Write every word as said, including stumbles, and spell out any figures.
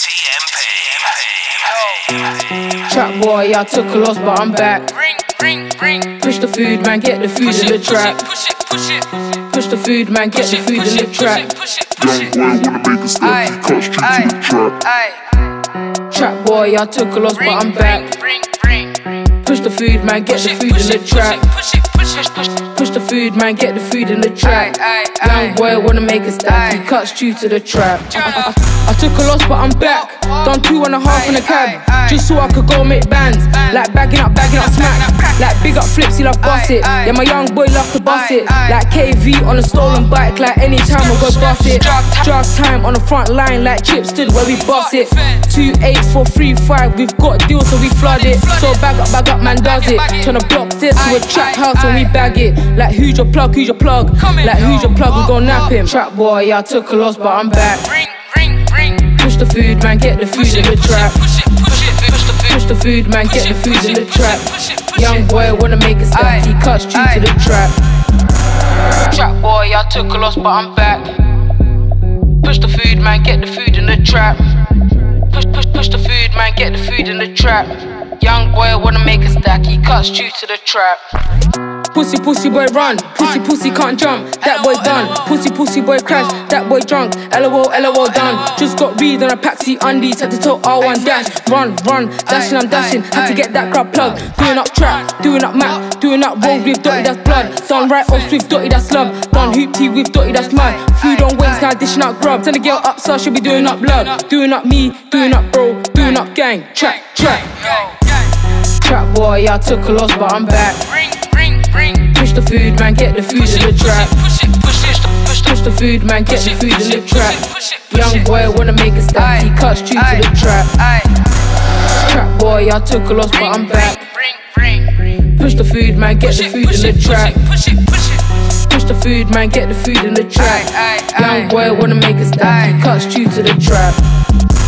Trap boy, I took a loss, but I'm back. Push the food, man, get the food in the trap. Push the food, man, get the food in the trap. Young boy wanna make a step, he cuts straight to the trap. Trap boy, I took a loss, but I'm back. Push the food, man, get the food in the trap. Push the food, man, get the food in the trap. Young boy wanna make a stack, he cuts true to the trap. I, I, I took a loss, but I'm back. Done two and a half in the cab, just so I could go make bands. Like bagging up, bagging up smack. Like big up flips, he love bust it. Yeah, my young boy love to bust it. Like K V on a stolen bike, like anytime I go bust it. Drug time on the front line, like Chip stood where we bust it. Two eights for three five, we've got deals so we flood it. So bag up, bag up, man does it. Turn a block stairs to a trap house when we bag it. Like who's your plug, who's your plug? Like who's your plug, we gon' nap him. Trap boy, yeah, I took a loss, but I'm back. Push the food, man, get the food in the trap. Push the food, man, get the food in the trap. Young boy wanna make a stack, he cuts true to the trap. Trap boy, I took a loss, but I'm back. Push the food, man, get the food in the trap. Push, push, push the food, man, get the food in the trap. Young boy wanna make a stack, he cuts true to the trap. Pussy, pussy boy run, pussy, pussy can't jump, that boy done. Pussy, pussy boy crash, that boy drunk, L O L, L O L done. Just got read on a paxi undies, had to tell R one dash. Run, run, dashing, I'm dashing, had to get that crowd plugged. Doing up trap, doing up map, doing up road with Dotty, that's blood. Done right off with Dotty, that's love. Done hoop tea with Dotty, that's mud. Food on waist, now dishing out grub. Send a girl up, so she'll be doing up blood. Doing up me, doing up bro, doing up gang. Trap, trap. Trap boy, yeah, I took a loss, but I'm back. Push the food, man, get the food in the trap. Push the food, man, get the food in the trap. Young boy wanna make a stack, he cuts true to the trap. Trap boy, I took a loss, but I'm back. Push the food, man, get the food in the trap. Push the food, man, get the food in the trap. Young boy wanna make a stack, he cuts true to the trap.